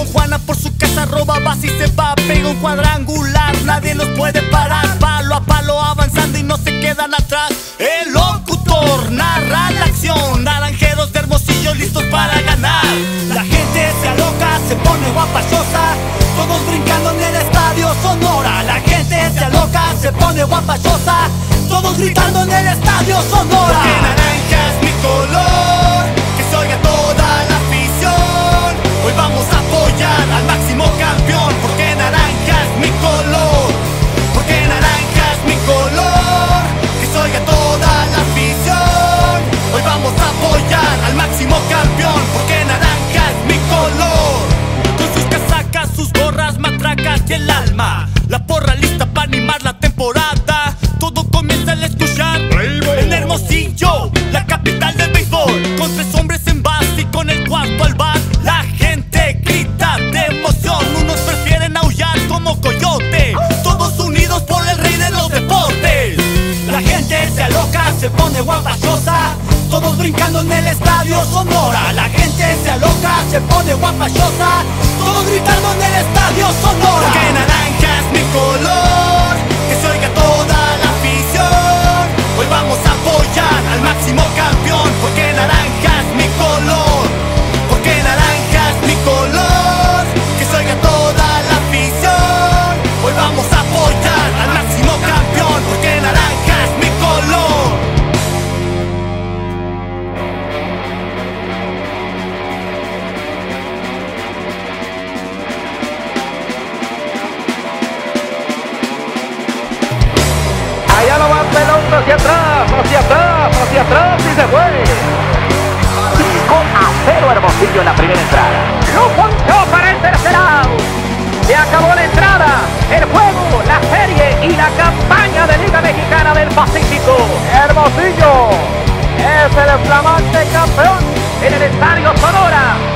Tijuana por su casa roba base y se va, pega un cuadrangular, nadie los puede parar. Palo a palo avanzando y no se quedan atrás. El locutor narra la acción, naranjeros de Hermosillo listos para ganar. La gente se aloca, se pone guapachosa, todos brincando en el estadio Sonora. La gente se aloca, se pone guapachosa, todos gritando en el estadio Sonora. Porque naranja es mi color, que se oiga toda la afición. Hoy vamos a apoyar al máximo campeón. Porque naranja es mi color, porque naranja es mi color, que se oiga toda la afición. Hoy vamos a apoyar al máximo campeón. Porque naranja es mi color. Con sus casacas, sus gorras, matracas y el alma, la porra lista para animar la temporada. Todo comienza al escuchar en Hermosillo, la capital del béisbol. Con 3 hombres en base y con el cuarto al bat, la gente grita de emoción. Unos prefieren aullar como coyote, todos unidos por el rey de los deportes. La gente se aloca, se pone guapachosa, todos brincando en el estadio Sonora. La gente se aloca, se pone guapachosa, todos gritando en el estadio Sonora. Porque naranja es mi color, que se oiga toda la afición. Hoy vamos a apoyar al máximo campeón. Porque naranja es mi color, porque naranja es mi color, que se oiga toda la afición. Hoy vamos a apoyar al máximo campeón. Porque naranja es mi color. Allá lo va el pelón hacia atrás, hacia atrás, hacia atrás y se fue. 5-0 Hermosillo en la primera entrada. Lo ponchó para el tercer out. Se acabó la entrada, el juego, la serie y la campaña de Liga Mexicana del Pacífico. Hermosillo es el flamante campeón en el estadio Sonora.